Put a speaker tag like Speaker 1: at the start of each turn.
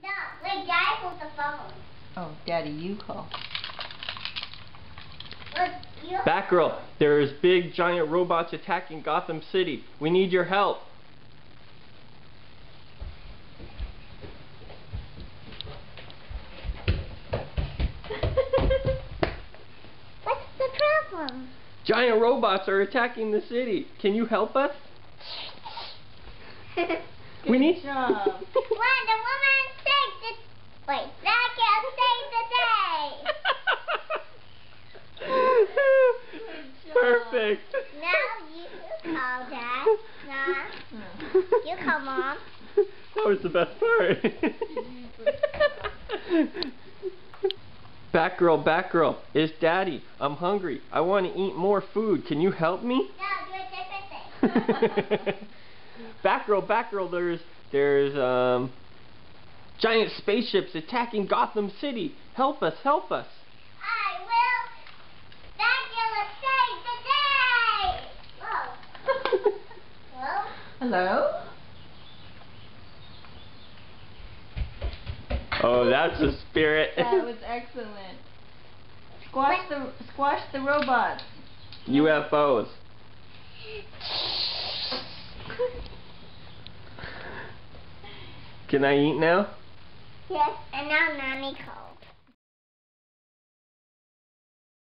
Speaker 1: No, wait, Daddy hold the phone.
Speaker 2: Oh, Daddy, you call.
Speaker 1: Look, you...
Speaker 3: Batgirl, there's big giant robots attacking Gotham City. We need your help.
Speaker 1: What's the problem?
Speaker 3: Giant robots are attacking the city. Can you help us? We need...
Speaker 2: job.
Speaker 1: When the woman saved the... Wait, that can save the day.
Speaker 3: Perfect.
Speaker 1: Now you call Dad. Nah. You call Mom.
Speaker 3: That was the best part. Batgirl, it's Daddy. I'm hungry. I want to eat more food. Can you help me?
Speaker 1: No, do a different thing.
Speaker 3: Batgirl, there's giant spaceships attacking Gotham City. Help us.
Speaker 1: I will. That will save the day. Whoa. Hello?
Speaker 2: Hello?
Speaker 3: Oh, that's a spirit.
Speaker 2: That was excellent. Squash the robots.
Speaker 3: UFOs. Can I eat now?
Speaker 1: Yes, and now Mommy calls.